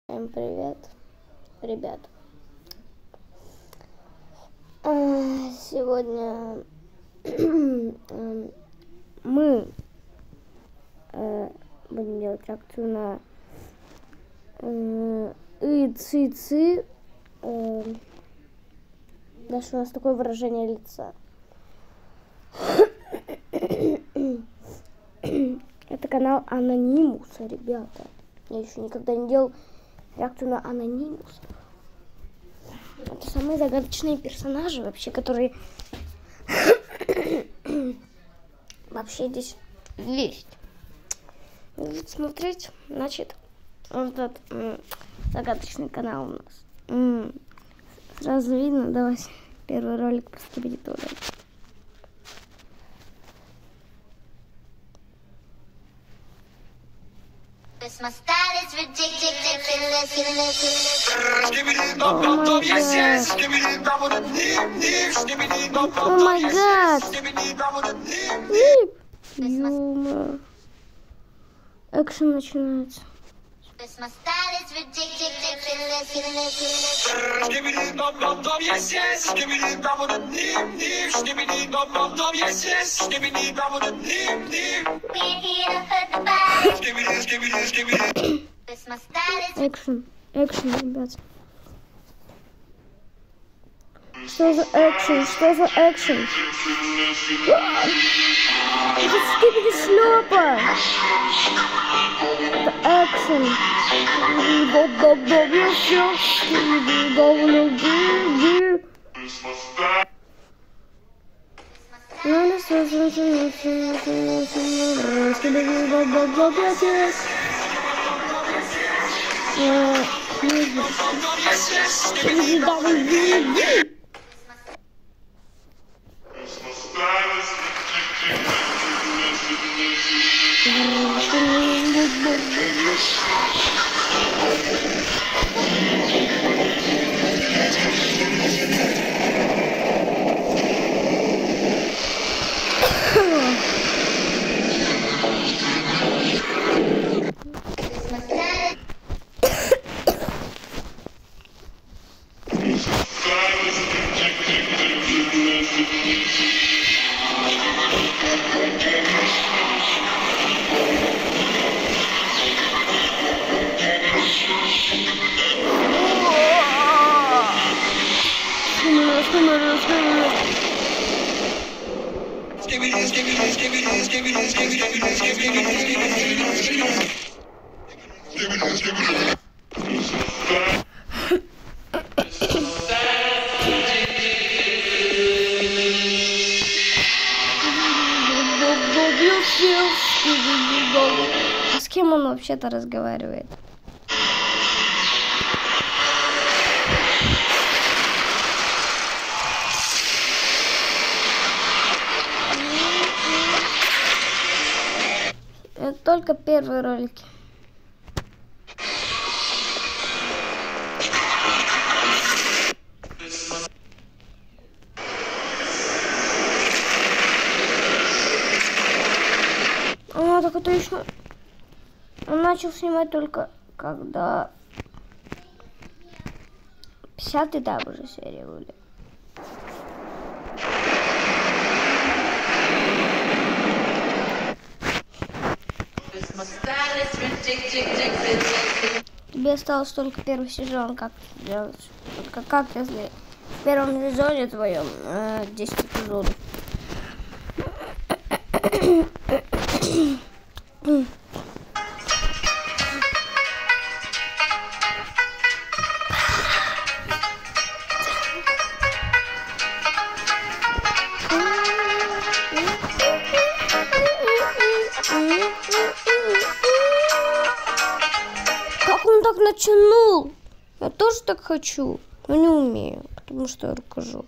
Всем привет, ребят. Сегодня мы будем делать реакцию на Ци. Дальше у нас такое выражение лица. Это канал Анонимуса, ребята. Я еще никогда не делал реакцию на Анонимуса. Это самые загадочные персонажи вообще, которые вообще здесь есть. Будете смотреть, значит, вот этот загадочный канал у нас. Сразу видно, давайте первый ролик просто будет туда. My style is ridiculous. О май гад! Юмор. Экшен начинается. My style is ridiculous. We're here to put the vibe. My style is Экшен, ребят. Что за экшен? Это скипиди шлепа! Это экшен! А с кем он вообще-то разговаривает? Это только первые ролики. Так это еще... Он начал снимать только когда... 50-й, да, уже серия были. Тебе осталось только первый сезон, как сделать? Как если в первом сезоне твоем 10 эпизодов. Как он так натянул? Я тоже так хочу, но не умею, потому что я рукожоп.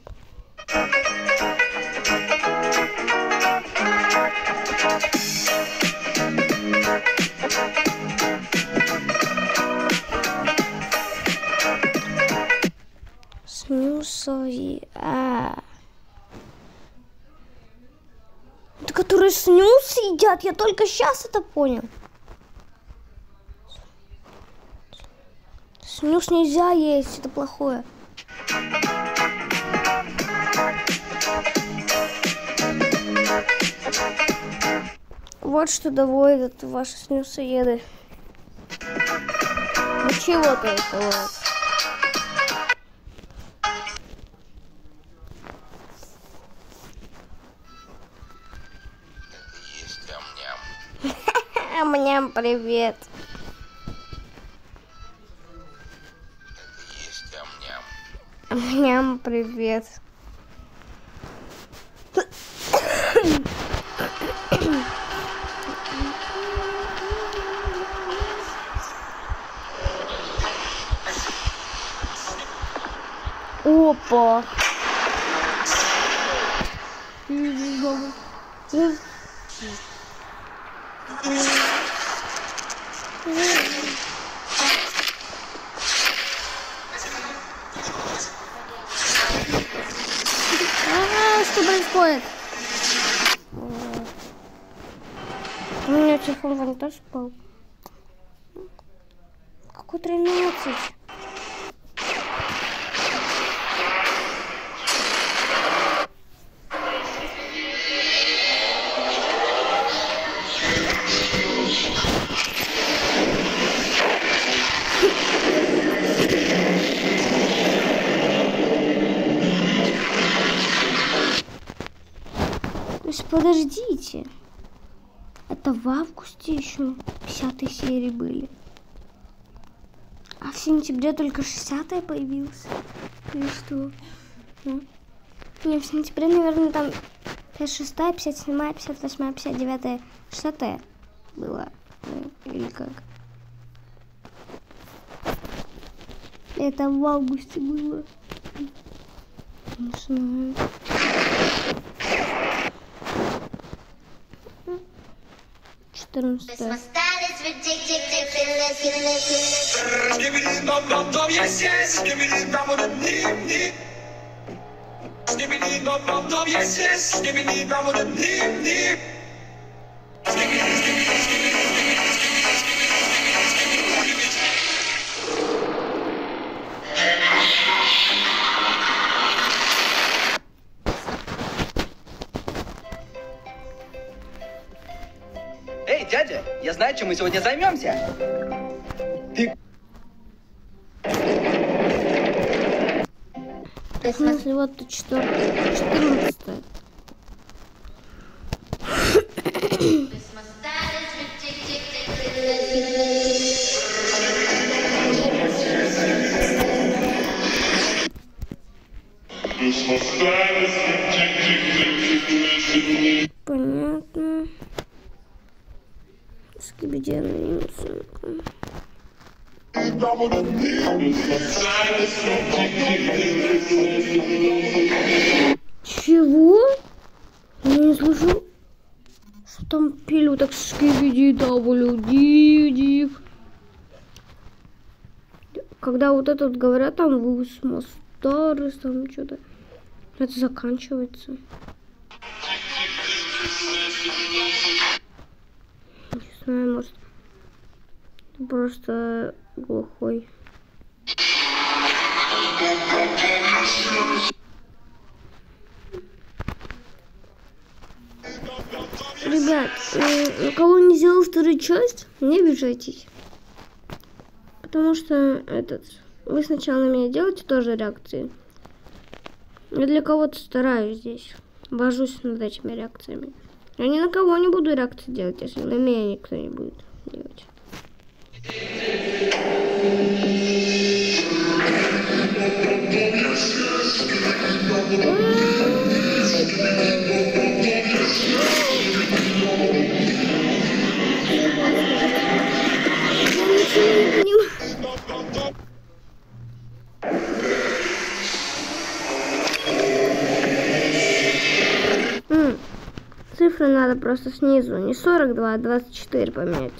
Снюсови. Это которые снюс едят? Я только сейчас это понял. Снюс нельзя есть, это плохое. Вот что доводят ваши снюсоеды. Ну чего-то это вот. Амням, привет. Амням, привет. Опа. Что происходит? У меня телефон вон спал. Какой 13? Подождите, это в августе еще 50 серии были, а в сентябре только 60 появилась. Или что? Не, в сентябре, наверное, там 56, 57, 58, 59, 60 было. Или как? Это в августе было. Не знаю. Эй, дядя, я знаю, чем мы сегодня займемся. Ты... В смысле, вот 14. Понятно. Скибидиана музыка. Чего? Я не слышу. Что там пилю так скибиди див. Когда вот это вот говорят, там вы старый, там что-то. Это заканчивается. Не знаю, может, просто глухой. Ребят, у кого не сделал вторую часть, не обижайтесь. Потому что вы сначала на меня делаете тоже реакции. Я для кого-то стараюсь здесь. Вожусь над этими реакциями. Я ни на кого не буду реакции делать, если на меня никто не будет делать. Цифры надо просто снизу, не 42, а 24 поменять.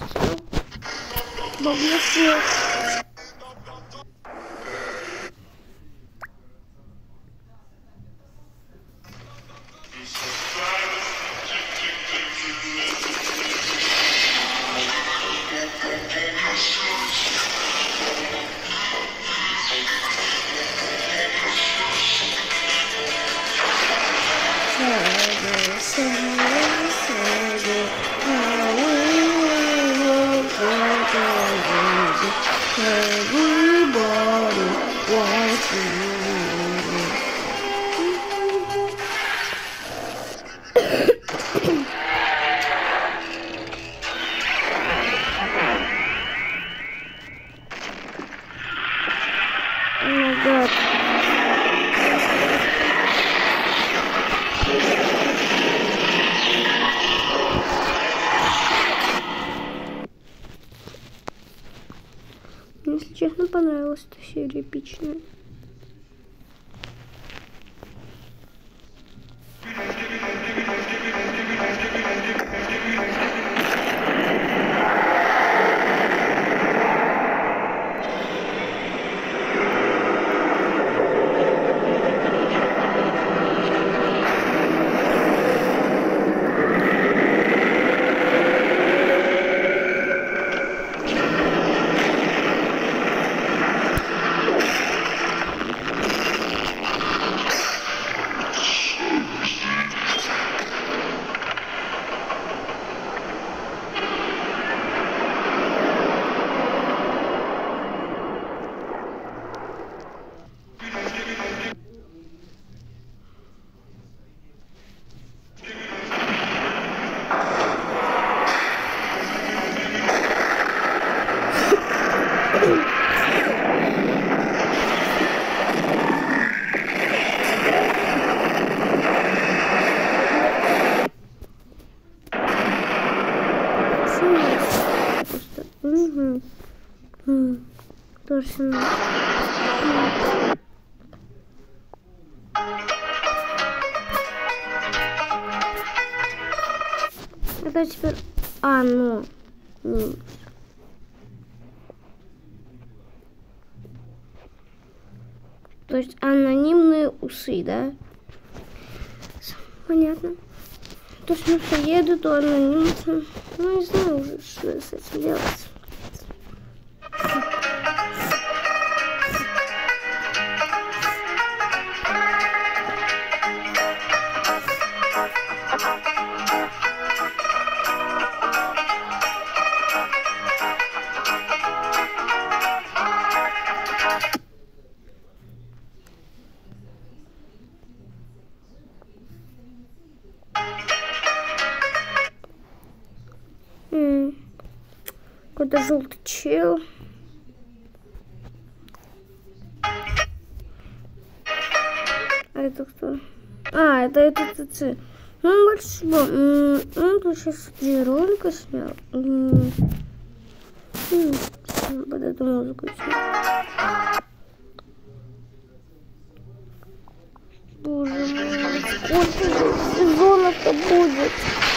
everybody wants you. Oh my god. Мне, если честно, понравилась эта серия эпичная. Точно. Это теперь... ну... То есть анонимные усы, да? Понятно. То, что поеду, то анонимцы. Ну, не знаю уже, что с этим делать. Какой-то желтый чел. А это кто? Это этот. Ну, больше всего. Он тут сейчас 3 ролика снял. Под эту музыку снял. Боже мой, сколько же сезонов-то будет?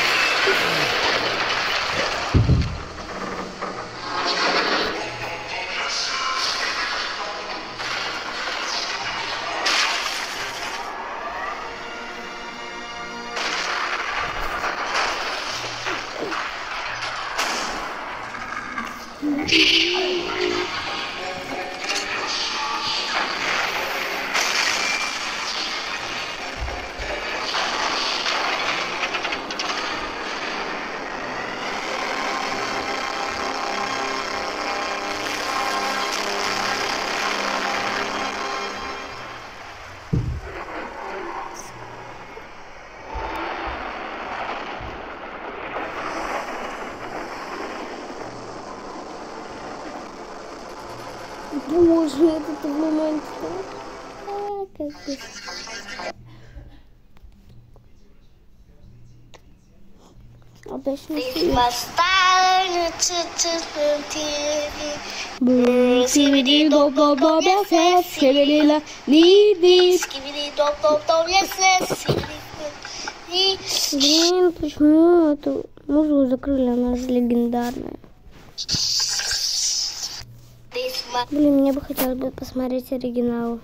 Боже, этот момент. Как бы. Обычно. Блин, почему эту музыку закрыли? Она же легендарная. Блин, мне бы хотелось бы посмотреть оригинал.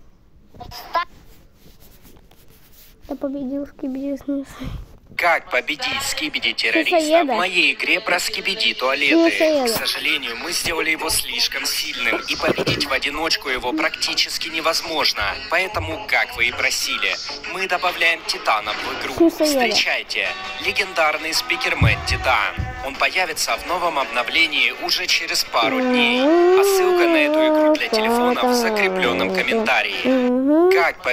Да победил Скибиди Снюс. Как победить Скибиди-террориста в моей игре про Скибиди-туалеты? К сожалению, мы сделали его слишком сильным, и победить в одиночку его практически невозможно. Поэтому, как вы и просили, мы добавляем Титанов в игру. Встречайте, легендарный спикермен Титан. Он появится в новом обновлении уже через пару дней. А ссылка на эту игру для телефонов в закрепленном комментарии.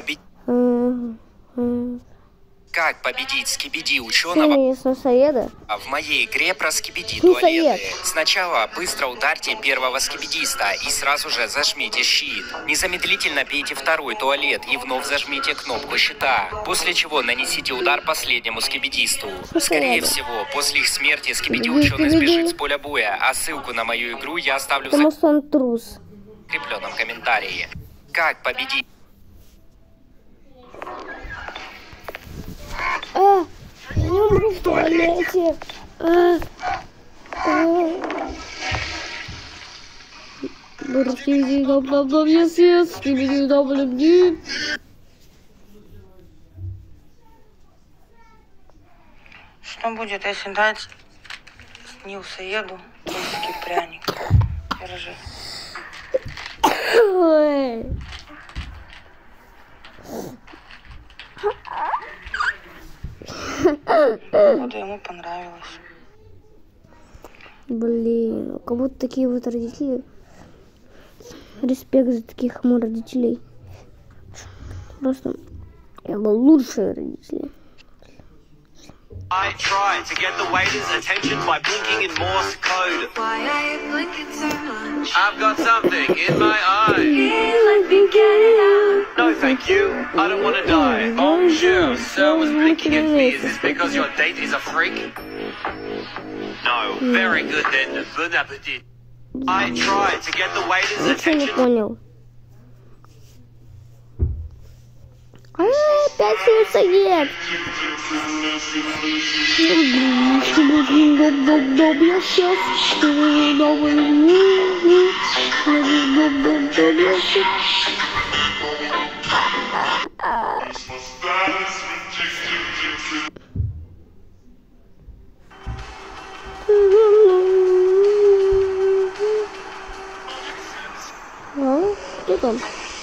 Как победить скибиди ученого в моей игре про скибиди туалеты. Сначала быстро ударьте первого скибидиста и сразу же зажмите щит. Незамедлительно бейте второй туалет и вновь зажмите кнопку щита. После чего нанесите удар последнему скибидисту. Скорее всего, после их смерти скибиди ученый сбежит с поля боя, а ссылку на мою игру я оставлю в закрепленном комментарии. Как победить... Я не умру в туалете. Что будет, если дать снился-еду русский пряник? Держи. Вот ему понравилось. Блин, как будто такие вот родители. Респект за таких родителей. Просто я был лучшие родители. I tried to get the waiter's attention by blinking in Morse code. Why are you blinking so much? I've got something in my eye. Let me get it out. No, thank you. I don't want to die. Bonjour. Sir was blinking at me. Is this because your date is a freak? No. Very good then. Bon appetit. I tried to get the waiter's Ничего не attention. понял. Опять снился-ед. Я сейчас кто там?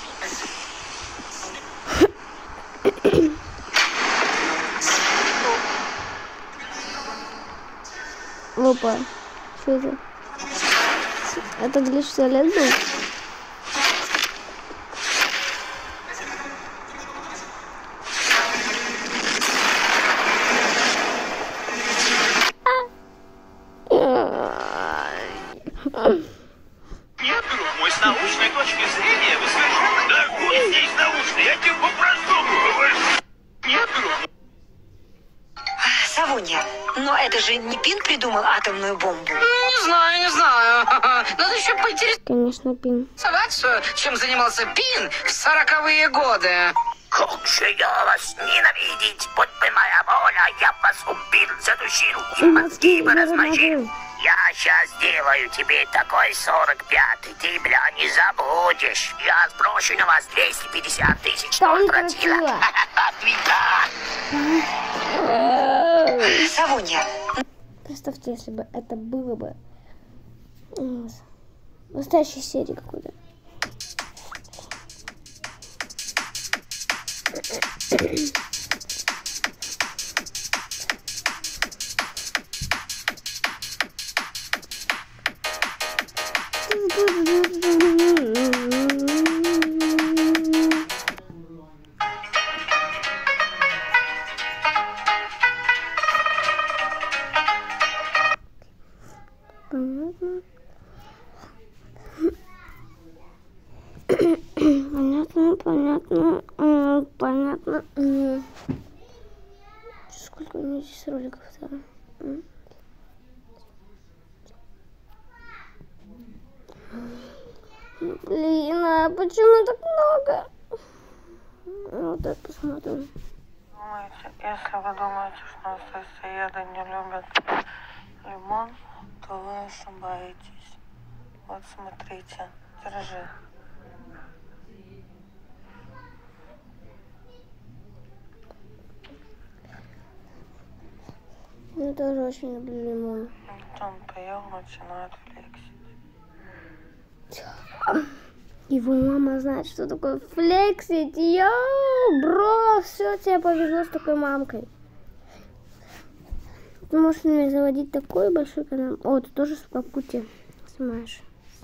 Опа, что это? Это глич-туалет был? Нет, друг мой, с научной точки зрения вы совершенно... Да хуй здесь научный, я тебе по-простому говорю. Нет, друг мой. Савунья, но это же не Пин придумал атомную бомбу. Не знаю. Надо еще поинтересоваться, Конечно, Пин. чем занимался Пин в 40-е годы. Как же я вас ненавидеть, будь бы моя воля, я вас убил, задушил и мозги бы размочил. Я сейчас сделаю тебе такой 45-й, ты, бля, не забудешь. Я сброшу на вас 250 тысяч Там тротила. Савунья, Представьте, если бы это было бы настоящей серии какой-то. Понятно. Сколько у меня здесь роликов-то? Блин, а почему так много? Вот так посмотрим. Если вы думаете, что снился-еды не любят лимон, то вы ошибаетесь. Вот смотрите, держи. Я тоже очень люблю лимон. Он поел, начинает флексить. Его мама знает, что такое флексить. Йоу, бро, все, тебе повезло с такой мамкой. Ты можешь мне заводить такой большой канал. О, ты тоже в Капкуте снимаешь.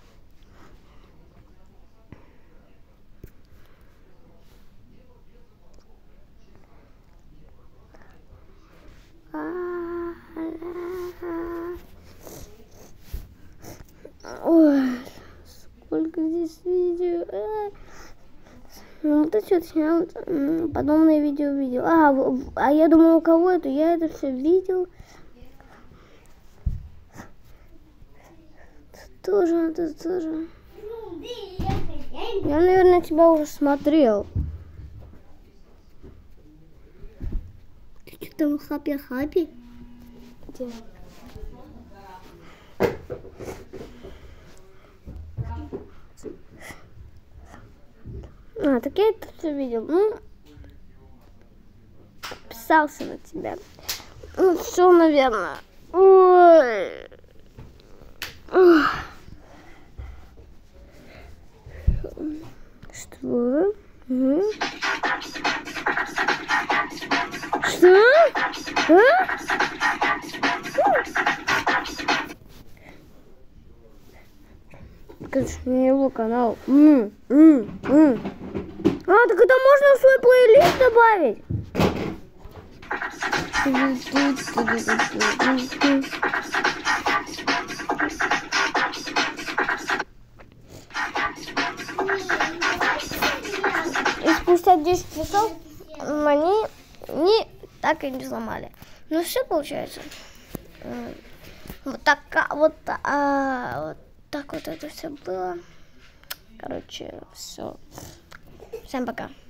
Ой, сколько здесь видео. Ну, вот это что-то снял, подобное видео видел. А я думал, у кого это? Я это все видел. Тут тоже. Я, наверное, тебя уже смотрел. Ты что там хаппи-хаппи? Где? Так я это все видел. Ну, подписался на тебя. Ну, все, наверное. Ой. Что? Что? Конечно, не его канал. Так это можно в свой плейлист добавить? И спустя 10 часов они так и не сломали. Ну все получается. Вот так вот это все было. Короче, все. Всем пока.